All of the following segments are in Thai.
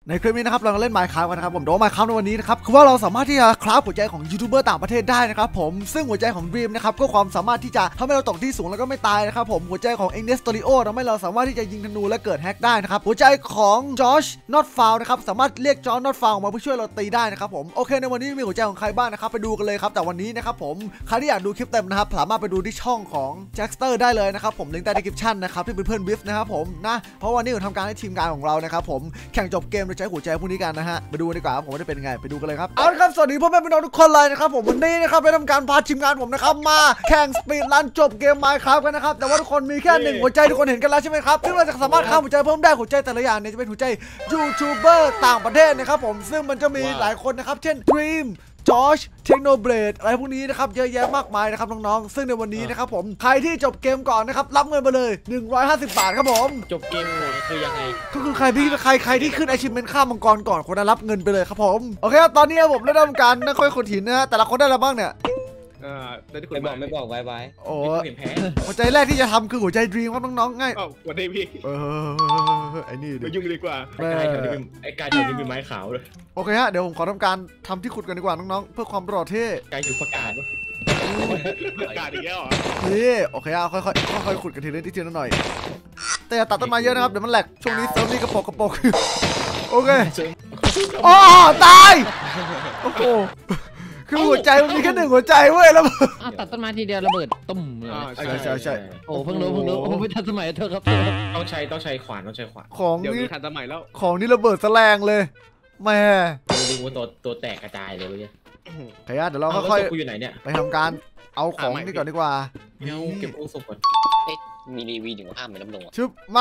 ในคลิปนี้นะครับเราเล่น Minecraft กันนะครับผมโดย Minecraft ในวันนี้นะครับคือว่าเราสามารถที่จะคราฟหัวใจของยูทูบเบอร์ต่างประเทศได้นะครับผมซึ่งหัวใจของ Dream นะครับก็ความสามารถที่จะทำให้เราตกที่สูงแล้วก็ไม่ตายนะครับผมหัวใจของ Eng Studio ทำให้เราสามารถที่จะยิงธนูและเกิดแฮกได้นะครับหัวใจของ Josh Not Found นะครับสามารถเรียก Josh Not Found มาเพื่อช่วยเราตีได้นะครับผมโอเคในวันนี้มีหัวใจของใครบ้างนะครับไปดูกันเลยครับแต่วันนี้นะครับผมใครที่อยากดูคลิปเต็มนะครับสามารถไปดูที่ช่องของ Jackster ได้เลยนะครับผมลิงก์ใต้ description นะครับที่เป็นเพื่อน Biff นะครับผมนะเพราะวันนี้เราทำการให้ทีมงานของเรานะครับผมแข่งจบเกมโดยใช้หัวใจพวกนี้กันนะฮะไปดูดีกว่าผมว่าจะเป็นยังไงไปดูกันเลยครับเอาละครับสวัสดีพ่อแม่พี่น้องทุกคนเลยนะครับผมวันนี้นะครับไปทำการพาทีมงานผมนะครับมาแข่งสปีดรันจบเกม Minecraft กันนะครับแต่ว่าทุกคนมีแค่1หัวใจทุกคนเห็นกันแล้วใช่ไหมครับซึ่งเราจะสามารถข้ามหัวใจเพิ่มได้หัวใจแต่ละอย่างเนี่ยจะเป็นหัวใจยูทูบเบอร์ต่างประเทศนะครับผมซึ่งมันจะมีหลายคนนะครับเช่น Dream Josh Technoblade อะไรพวกนี้นะครับเยอะแยะมากมายนะครับน้องๆซึ่งในวันนี้นะครับผมใครที่จบเกมก่อนนะครับรับเงินไปเลย150 บาทครับผมจบเกมคือยังไงก็คือใครที่ขึ้น achievement ข้ามมังกรก่อนคนนั้นรับเงินไปเลยครับผมโอเคครับตอนนี้ผมได้ทำการนักค่อยขุดหินนะฮะแต่ละคนได้อะไรบ้างเนี่ยไม่บอกไว้โอ้หัวใจแรกที่จะทำคือหัวใจ Dream ครับน้องๆง่ายวันนี้พี่ไอ้นี่ไปยุ่งดีกว่าไอ้กายแถวนี้มีไม้ขาวเลยโอเคฮะเดี๋ยวผมขอทำการทำที่ขุดกันดีกว่าน้องๆเพื่อความปลอดภัยกายอยู่ประกาศประกาศอีกแล้วเหรอนี่โอเคฮะค่อยขุดกันทีละนิดหน่อยแต่อย่าตัดต้นไม้เยอะนะครับเดี๋ยวมันแหลกช่วงนี้เซิร์ฟนี่กระปกโอเคอ๋อตายโอ้โหคือหัวใจมันมีแค่1หัวใจเว้ยแล้วตัดต้นไม้ทีเดียวระเบิดตุ้มเลยใช่โอ้เพิ่งรู้โอ้ไม่ทันสมัยเธอครับต้องใช้ขวานของเดี๋ยวนี้ทันสมัยแล้วของนี้ระเบิดแสลงเลยแม่ดูว่าตัวแตกกระจายเลยเนี่ยเดี๋ยวเราค่อยๆอยู่ไหนเนี่ยไปทำการเอาของนี่ก่อนดีกว่าเก็บองค์ศพก่อนมีรีวีถึงภาพเหมือนน้ำนมชึบมา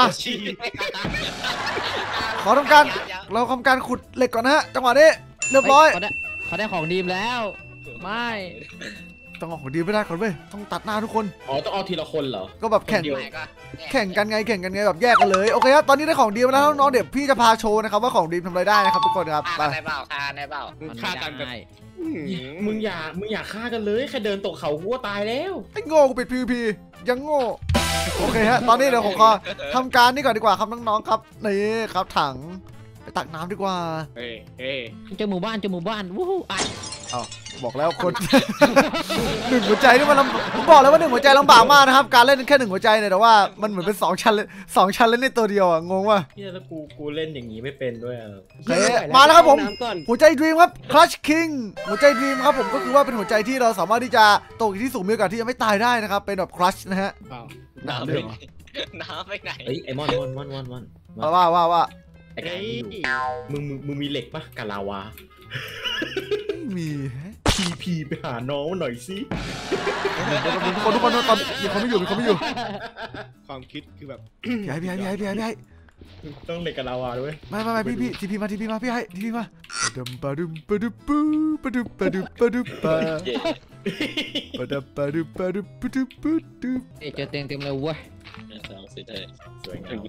ขอทำการเราทำการขุดเหล็กก่อนนะฮะจังหวะนี้เรียบร้อยเขาได้ของดีมแล้วไม่ต้องเอาของดีไม่ได้ก่อนเว้ยต้องตัดหน้าทุกคนต้องเอาทีละคนเหรอก็แบบแข่งกันไงแบบแยกกันเลยโอเคครับตอนนี้ได้ของดีมาแล้วน้องเดี๋ยวพี่จะพาโชว์นะครับว่าของดีทำอะไรได้นะครับทุกคนครับได้เปล่าฆ่ากันมึงอย่าฆ่ากันเลยแค่เดินตกเขาหัวตายแล้วไอ้โง่กูปิด PVP ยังโง่โอเคฮะตอนนี้เดี๋ยวผมขอทำการนี่ก่อนดีกว่าครับน้องๆครับนี่ครับถังไปตักน้ำดีกว่าเจอหมู่บ้านวู้ฮู้บอกแล้วคน1หัวใจนี่มันผมบอกแล้วว่า1หัวใจลำบากมากนะครับการเล่นแค่1หัวใจเนี่ยแต่ว่ามันเหมือนเป็น2ชั้นเลย2ชั้นเล่นในตัวเดียวอ่ะงงว่ะแล้วกูเล่นอย่างนี้ไม่เป็นด้วยมาแล้วครับผมหัวใจ Dream ครับ Clutch King หัวใจ Dream ครับผมก็คือว่าเป็นหัวใจที่เราสามารถที่จะตกที่สูงมีโอกาสที่จะไม่ตายได้นะครับเป็นแบบ Clutch นะฮะน้ำไปไหนไอ้มอนว่าไอ้ไก่มึงมีเหล็กปะกาลาวามีพีไปหาน้องหน่อยสิคนทุกคนตอนมีคนไม่อยู่ความคิดคือแบบพี่ให้ต้องเหล็กกาลาวาด้วยไม่พี่ทีพีมาพี่ให้ทีพีมาดัมปะดุมปะดุปูปะดุปะดุปะดุปะปะดับปะดุปะดุปะดุปะดุเจอเต็มเลยเว้ยสวยงาม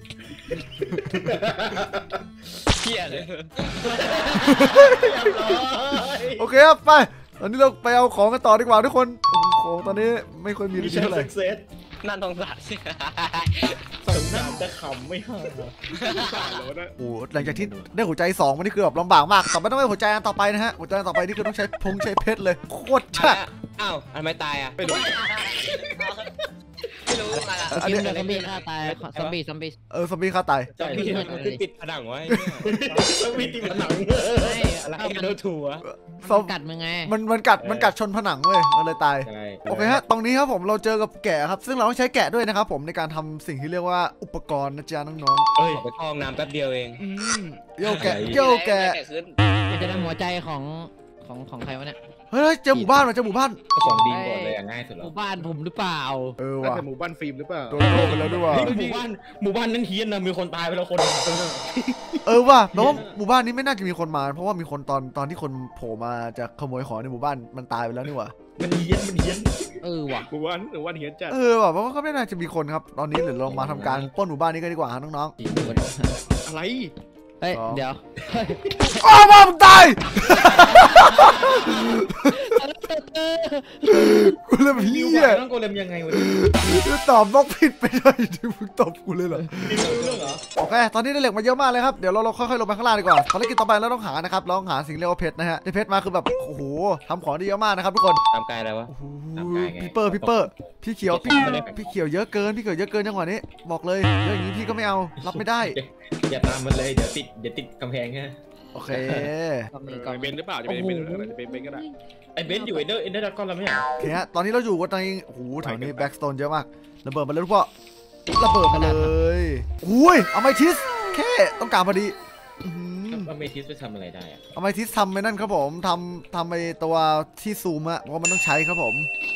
เที่ยเลยโอเคครับไปตอนนี้เราไปเอาของกันต่อดีกว่าทุกคนของตอนนี้ไม่ค่อยมีเท่าไหร่นั่นทองสารจะขำไม่ห่าโอ้หลังจากที่ได้หัวใจ2มันนี่คือแบบลำบากมากต่อไปต้องไปหัวใจอันต่อไปนะฮะหัวใจอันต่อไปนี่คือต้องใช้เพชรเลยโคตรชัดอ้าวทำไมตายอ่ะไม่รู้อันนี้ซอมบี้ฆ่าตายซอมบี้ซอมบี้ฆ่าตายติดผนังไว้ซอมบี้ติดผนังอะไรเราถั่วกัดมึงไงมันกัดชนผนังเว้ยมันเลยตายโอเคฮะตรงนี้ครับผมเราเจอกับแกะครับซึ่งเราต้องใช้แกะด้วยนะครับผมในการทำสิ่งที่เรียกว่าอุปกรณ์นะจ๊ะน้องๆไปเข้าห้องน้ำแป๊บเดียวเองโยแกะจะได้หัวใจของใครวะเนี่ยเฮ้ยเจอหมู่บ้านของดีก่อนเลยง่ายสุดแล้วหมู่บ้านผมหรือเปล่าว่ะหมู่บ้านฟิล์มหรือเปล่าโดนโดนไปแล้วด้วยว่ะหมู่บ้านนั้นเฮี้ยนนะมีคนตายไปแล้วคนว่ะแปลว่าหมู่บ้านนี้ไม่น่าจะมีคนมาเพราะว่ามีคนตอนที่คนโผล่มาจะขโมยของในหมู่บ้านมันตายไปแล้วนี่ว่ะมันเฮี้ยนว่ะหมู่บ้านเฮี้ยนจัดว่ะเพราะว่าก็ไม่น่าจะมีคนครับตอนนี้เดี๋ยวเรามาทำการปล้นหมู่บ้านนี้กันดีกว่าน้องอะไรเฮ้ยเดี๋ยวอ้าวมึงตายกูเลยนิพี่วอ่ะต้องโกเลมยังไงวะเนี่ยตอบบล็อกผิดไปเลยที่มึงตบกูเลยเหรอนิวรู้เรื่องเหรอโอเคตอนนี้ได้เหล็กมาเยอะมากเลยครับเดี๋ยวเราค่อยๆลงไปข้างล่างดีกว่าภารกิจต่อไปเราต้องหานะครับเราต้องหาสิ่งเรียกว่าเพชรนะฮะได้เพชรมาคือแบบโอ้โหทำของได้เยอะมากนะครับทุกคนตามกายอะไรวะโอ้โหตามกายไงพี่เปอร์พี่เขียวพี่เขียวเยอะเกินจังหวะนี้บอกเลยเยอะอย่างนี้พี่ก็ไม่เอารับไม่ได้อย่าตามมันเลยเดี๋ยวติดกำแพงฮะโอเคจะเป็นหรือเปล่าจะเป็นจะเป็นก็ได้ไอ้เบนซ์อยู่เอ็นเดอร์ดากอนแล้วไม่ใช่โอเคฮะตอนนี้เราอยู่กันในโอ้โหแถวนี้แบ็กสโตนเยอะมากระเบิดมาเลยทุกพ่อระเบิดมาเลยอุ้ยเอาไมทิสแค่ต้องการพอดีอเมทิสไปทำอะไรได้อะเอาไมทิสทำไปนั่นครับผมทำไปตัวที่ซูมอะเพราะมันต้องใช้ครับผม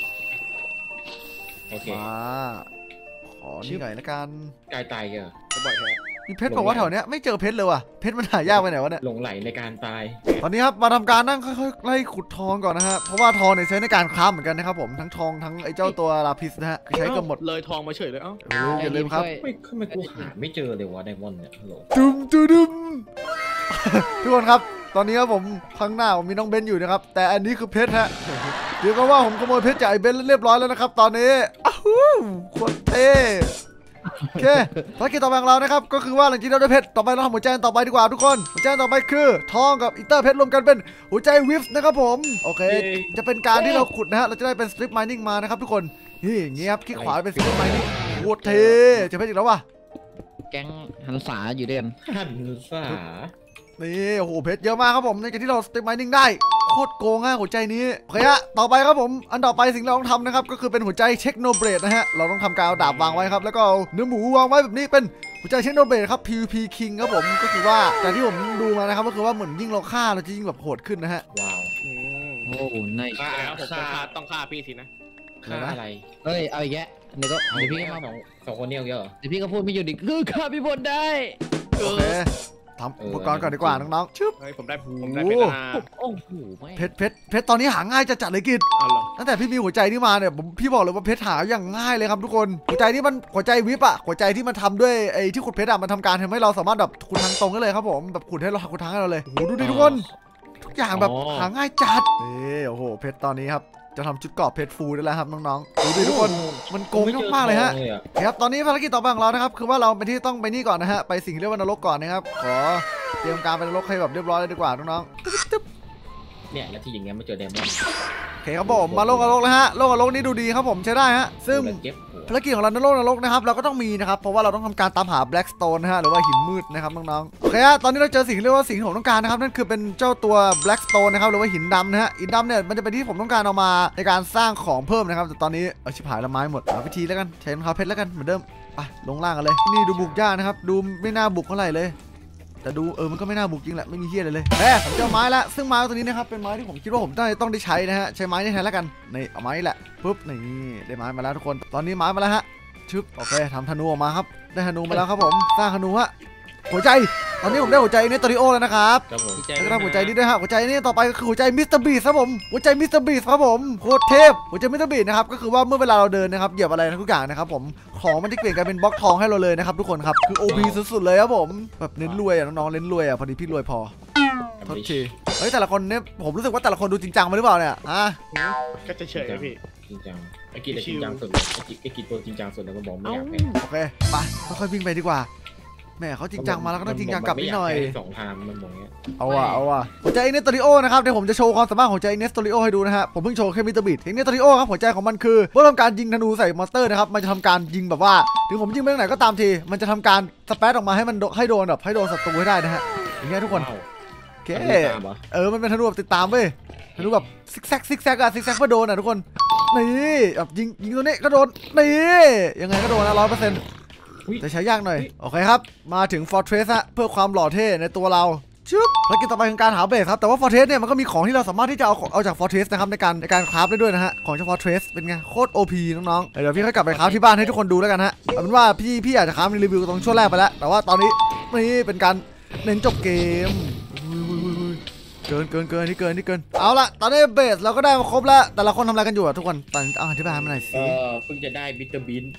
โอเคมาขอนี่หน่อยละกันกายตายเหรอก็บ่อยแท้มีเพชรบอกว่าแถวเนี้ยไม่เจอเพชรเลยว่ะเพชรมันหายากไปไหนวะเนี่ยหลงไหลในการตายตอนนี้ครับมาทำการนั่งค่อยๆไล่ขุดทองก่อนนะฮะเพราะว่าทองเนี่ยใช้ในการค้าเหมือนกันนะครับผมทั้งทองทั้งไอ้เจ้าตัวลาพิสนะฮะใช้กันหมดเลยทองมาเฉยเลยเอ้าอย่าลืมครับไม่ทำไมกูหาไม่เจอเลยวะไดมอนด์เนี่ยฮัลโหลดุม ทุกคนครับตอนนี้ครับผมข้างหน้าผมมีน้องเบนอยู่นะครับแต่อันนี้คือเพชรฮะเดี๋ยวก็ว่าผมขโมยเพชรจากไอ้เบนเรียบร้อยแล้วนะครับตอนนี้อ้าวโคตรเท่โอเคภารกิจต่อไปของเรานะครับก็คือว่าหลังจากเราได้เพชรต่อไปเราทำหัวใจต่อไปดีกว่าทุกคนหัวใจต่อไปคือทองกับอินเตอร์เพชรรวมกันเป็นหัวใจวิฟส์นะครับผมโอเคจะเป็นการที่เราขุดนะฮะเราจะได้เป็นสตริปไมนิ่งมานะครับทุกคนนี่อย่างเงี้ยครับคลิกขวาเป็นสตริปไมนิ่งโคตรเท่เจอเพชรอีกแล้วว่ะแก๊งหันษาอยู่ด้วยกันหันษานี่โอ้โหเพชรเยอะมากครับผมในการที่เราสเต็ปไมนิ่งได้โคตรโกงง่ายหัวใจนี้โอเคฮะต่อไปครับผมอันต่อไปสิ่งที่เราต้องทำนะครับก็คือเป็นหัวใจเช็คโนเบรดนะฮะเราต้องทำการเอาดาบวางไว้ครับแล้วก็เอาเนื้อหมูวางไว้แบบนี้เป็นหัวใจเช็คโนเบรดครับ PVP King ครับผมก็คือว่าจากที่ผมดูมานะครับก็คือว่าเหมือนยิ่งเราฆ่าเราจะยิ่งแบบโหดขึ้นนะฮะว้าวโอ้ไนฆ่าแล้วผมต้องฆ่าพี่สินะฆ่าอะไรเฮ้ยเอาอีกแกเดี๋ยวพี่ก็มาสองคนเนี่ยเยอะเหรอเดี๋ยวพี่ก็พูดไม่หยุดอีกคือฆ่าพี่บนได้โอเคทำอุปกรณ์ก่อนดีกว่าน้องๆชึบเฮ้ยผมได้เพชรนะโอ้โหไม่เพชรตอนนี้หาง่ายจะจัดเลยกิจอ๋อเหรอตั้งแต่พี่มีหัวใจนี่มาเนี่ยพี่บอกเลยว่าเพชรหาอย่างง่ายเลยครับทุกคนหัวใจนี่มันหัวใจวิบอะหัวใจที่มันทำด้วยไอ้ที่ขุดเพชรอะมันทำการทำให้เราสามารถแบบขุดทางตรงได้เลยครับผมแบบขุดให้เราขุดทางให้เราเลยโอ้โหดูดิทุกคนทุกอย่างแบบหาง่ายจัดนี่โอ้โหเพชรตอนนี้ครับจะทำชุดเกราะเพชรฟูได้แล้วครับน้องๆดูดิทุกคนมันโกงมากๆเลยฮะครับตอนนี้ภารกิจต่อไปของเรานะครับคือว่าเราไปที่ต้องไปนี่ก่อนนะฮะไปสิ่งเรียกว่านรกก่อนนะครับขอเตรียมการไปนรกให้แบบเรียบร้อยเลยดีกว่าน้องๆเนี่ยแล้วที่อย่างเงี้ยไม่เจอไดมอนด์โอเคครับผมมาโลกนรกแล้วฮะโลกนรกนี่ดูดีครับผมใช้ได้ฮะซึ่งเก็บภารกิจของเราในโลกนรกนะครับเราก็ต้องมีนะครับเพราะว่าเราต้องทำการตามหา Blackstone นะฮะหรือว่าหินมืดนะครับน้องๆโอเคฮะตอนนี้เราเจอสิ่งเรียกว่าสิ่งที่ผมต้องการนะครับนั่นคือเป็นเจ้าตัว Blackstone นะครับหรือว่าหินดำนะฮะหินดำเนี่ยมันจะเป็นที่ผมต้องการเอามาในการสร้างของเพิ่มนะครับแต่ตอนนี้ชิบหายละไม้หมดหาวิธีแล้วกันใช้รองเท้าเพชรแล้วกันเหมือนเดิมไปลงล่างกันเลยนี่ดูบุกยากนะครับดูไม่น่าบุกเท่าไหร่เลยแต่ดูมันก็ไม่น่าบุกจริงแหละไม่มีเหี้ยอะไรเลยผมเจอไม้แล้วซึ่งไม้ตัวนี้นะครับเป็นไม้ที่ผมคิดว่าผมต้องได้ใช้นะฮะใช้ไม้นี่แทนแล้วกันนี่เอาไม้นี่แหละปุ๊บนี่ได้ไม้มาแล้วทุกคนตอนนี้ไม้มาแล้วฮะชึบโอเคทำธนูออกมาครับได้ธนูมาแล้วครับผมสร้างธนูฮะหัวใจตอนนี้ผมได้หัวใจเนตอริโอแล้วนะครับครับผมแล้วก็ได้หัวใจนี้ด้วยฮะหัวใจนี้ต่อไปก็คือหัวใจมิสเตอร์บีสครับผมหัวใจมิสเตอร์บีสครับผมโคตรเทพหัวใจมิสเตอร์บีสนะครับก็คือว่าเมื่อเวลาเราเดินนะครับเหยียบอะไรทุกอย่างนะครับผมของมันจะเปลี่ยนกลายเป็นบล็อกทองให้เราเลยนะครับทุกคนครับคือ OP สุดๆเลยครับผมแบบเน้นรวยอ่ะน้องๆเน้นรวยอ่ะพอดีพี่รวยพอโทษทีเฮ้ยแต่ละคนเนี่ยผมรู้สึกว่าแต่ละคนดูจริงจังมาหรือเปล่าเนี่ยอ่ะก็จะเฉยพี่จริงจังไอ้กิจจริงจังสุดไอ้กิจตัวจริงจังสุดแล้วมันบอกไม่อยากแพ้โอเคไปค่อยๆวิ่งไปดีกว่าแม่เขาจริงจังมาแล้วก็ต้องจริงจังกลับนิดหน่อยสองทางมันบอกเงี้ยเอาว่ะหัวใจเนสโตริโอนะครับเดี๋ยวผมจะโชว์ความสามารถของหัวใจเนสโตริโอให้ดูนะฮะผมเพิ่งโชว์แค่มิสเตอร์บีทเนสโตริโอครับหัวใจของมันคือเมื่อทำการยิงธนูใส่มอนสเตอร์นะครับมันจะทำการยิงแบบว่าถึงผมยิงไปทางไหนก็ตามทีมันจะทำการสเปซออกมาให้มันให้โดนแบบให้โดนศัตรูให้ได้นะฮะอย่างเงี้ยทุกคนโอเคมันเป็นธนูแบบติดตามเว้ยธนูแบบซิกแซกซิกแซกอะซิกแซกเพื่อโดนอะทุกคนนี่แบบยิงตัวนี้ก็โดนนี่ยังไงก็โดนนะ100%แต่ใช้ยากหน่อยโอเคครับมาถึง Fortress ฮะเพื่อความหล่อเท่ในตัวเราชึบภารกิจต่อไปคือการหาเบสครับแต่ว่า Fortress เนี่ยมันก็มีของที่เราสามารถที่จะเอาจาก Fortress นะครับในการคราฟได้ด้วยนะฮะของจาก Fortress เป็นไงโคตร OP น้องๆเดี๋ยวพี่ค่อยกลับไปคราฟที่บ้านให้ทุกคนดูแล้วกันฮะเอาเป็นว่าพี่อาจจะคราฟในรีวิวตรงช่วงแรกไปแล้วแต่ว่าตอนนี้นี่เป็นการเน้นจบเกมเกินนี่เกินเอาละตอนนี้เบสเราก็ได้มาครบแล้วแต่ละคนทำอะไรกันอยู่อะทุกคนตอนอธิบายมาหน่อยสิเพิ่งจะได้บิตเตอร์บิน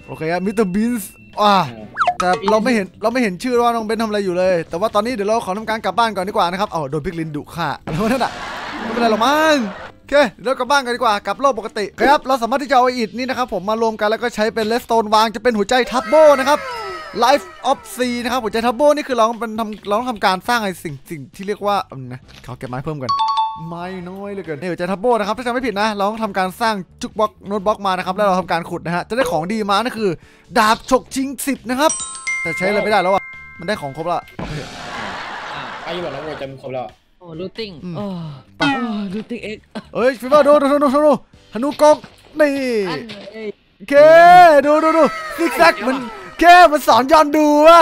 โอเคครับมิสเตอร์บีนส์แต่เราไม่เห็นชื่อว่าน้องเบนทำอะไรอยู่เลยแต่ว่าตอนนี้เดี๋ยวเราขอทำการกลับบ้านก่อนดีกว่านะครับโดนพิกลินดุฆ่าแล้วนั่นอ่ะไม่เป็นไรหรอกมั้งโอเคเดี๋ยวกลับบ้านกันดีกว่ากลับโลกปกติครับเราสามารถที่จะเอาอิฐนี่นะครับผมมารวมกันแล้วก็ใช้เป็นเลสโตนวางจะเป็นหัวใจทับโบนะครับ Life of Sea นะครับหัวใจทับโบนี่คือเราต้องทำการสร้างไอ้สิ่งที่เรียกว่านะขอเก็บไม้เพิ่มกันไม้น้อยเหลือเกินนี่หัวใจทับโบนะครับถ้าจำไม่ผิดนะเราต้องทำการสร้างจุกบล็อกโน้ตบล็อกมานะครับแล้วเราทำการขุดนะฮะจะได้ของดีมานั่นคือดาบฉกชิง10นะครับแต่ใช้อะไรไม่ได้แล้วอ่ะมันได้ของครบละโอเคไปอยู่หมดแล้วโว้ยจำครบแล้วโอ้ลูติ้งลูติ้งเอ็กเอ้ยฟิวเวอร์ดูฮนูกงนี่โอเคดูซิกแซกมันมันสอนย้อนดูอ่ะ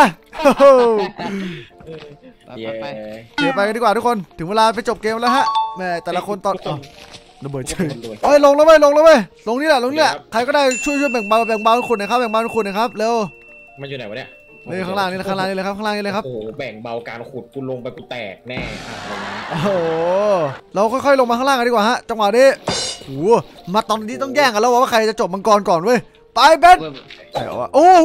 ไปเดี๋ยวไปกันดีกว่าทุกคนถึงเวลาไปจบเกมแล้วฮะแม่แต่ละคนตอนระเบิดเฉยโอ้ยลงแล้วเว้ยลงนี่แหละใครก็ได้ช่วยแบ่งเบาคนหน่อยครับแบ่งเบาคนหน่อยครับเร็วมันอยู่ไหนวะเนี่ยนี่ข้างล่างนี่เลยครับโอ้โหแบ่งเบาการขุดกูลงไปกูแตกแน่โอ้โหเราค่อยๆลงมาข้างล่างกันดีกว่าฮะจังหวะนี้โอ้มาตอนนี้ต้องแย่งกันแล้วว่าใครจะจบมังกรก่อนเว้ยไปเบนโอ้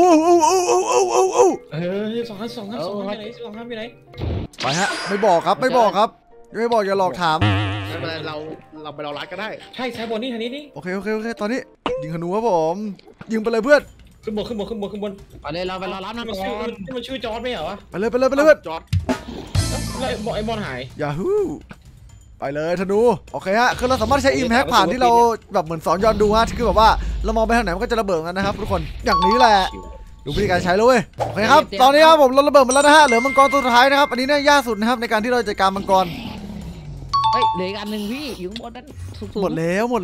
สองห้าไปไหนไปฮะไม่บอกอย่าหลอกถามไม่เป็นไรเราไปรอรัดก็ได้ใช่ใช้บนนี่ทางนี้นี่โอเคตอนนี้ยิงธนูครับผมยิงไปเลยเพื่อนขึ้นบนไปเลยเราไปรอรับนะก่อนมันชื่อจอร์ดไม่เหรอวะไปเลยเพื่อนจอร์ดแล้วบอกไอ้บอลหายยาฮูไปเลยธนูโอเคฮะคือเราสามารถใช้อิมแพคผ่านที่เราแบบเหมือนสอนย้อนดูฮะคือแบบว่าเรามองไปทางไหนมันก็จะระเบิดกันนะครับทุกคนอย่างนี้แหละดูวิธีการใช้เลยโอเคครับตอนนี้ครับผมเราระเบิดมาแล้วนะฮะเหลือมังกรตัวสุดท้ายนะครับอันนี้เนี่ยยากสุดนะครับในการที่เราจัดการมังกรเฮ้ยเหลืออีกอันหนึ่งพี่อยู่บนนั้นหมดแล้วผม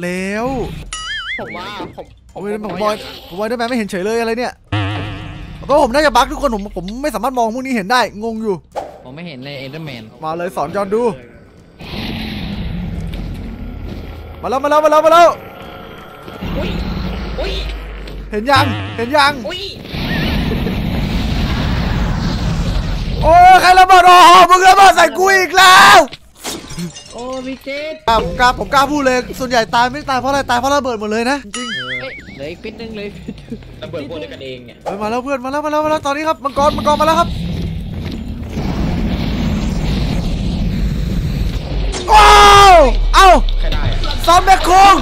บอยได้ไหมไม่เห็นเฉยเลยอะไรเนี่ยเพราะผมน่าจะบั๊กทุกคนผมไม่สามารถมองพวกนี้เห็นได้งงอยู่ผมไม่เห็นเลยเอ็นเดอร์แมนมาเลยสอนย้อนดูมาแล้วเห็นยังโอ้ใครระเบิดมึงระเบิดใส่กูอีกแล้วโอ้พี่เจษผมกล้าพูดเลยส่วนใหญ่ตายไม่ตายเพราะอะไรตายเพราะระเบิดหมดเลยนะจริงเหลืออีกปิดนึงเลยระเบิดพวกเดียวกันเองเนี่ยมาแล้วเพื่อนมาแล้วตอนนี้ครับมังกรมาแล้วครับว้าวเอ้าใครได้ซ้อมแบคคง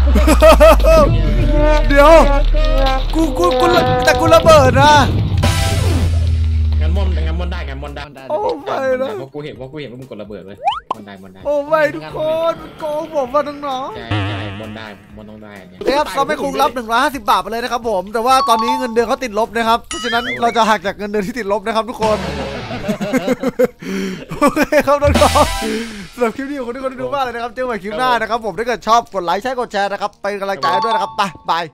เดี๋ยวกูแต่กูระเบิดนะงานมอนได้โอ้ไม่นะเพราะกูเห็นว่ามึงกดระเบิดเลยมอนได้โอ้ไม่ทุกคนมันโกงผมว่าน้องๆใช่มอนต้องได้เนี่ยครับซ้อมแบคคงรับ150 บาทไปเลยนะครับผมแต่ว่าตอนนี้เงินเดือนเขาติดลบนะครับเพราะฉะนั้นเราจะหักจากเงินเดือนที่ติดลบนะครับทุกคนโอเคครับน้องๆสำหรับคลิปนี้ขอบคุณทุกคนที่ดูมากเลยนะครับเจอกันใหม่คลิปหน้านะครับผมถ้าเกิดชอบกดไลค์ใช้กดแชร์นะครับเป็นกำลังใจด้วยนะครับไปบาย